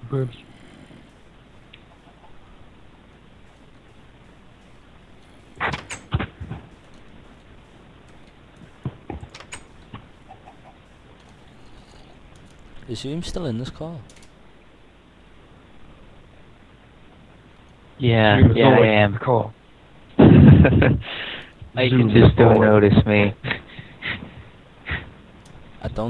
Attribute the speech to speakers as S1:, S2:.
S1: Good.
S2: Is Zoom still in this call?
S3: Yeah,
S1: Zoom is
S3: yeah, I
S1: always
S3: am.
S1: the call.
S3: I
S1: Zoom
S3: just
S1: is
S3: don't
S1: always-
S3: notice me.
S2: I don't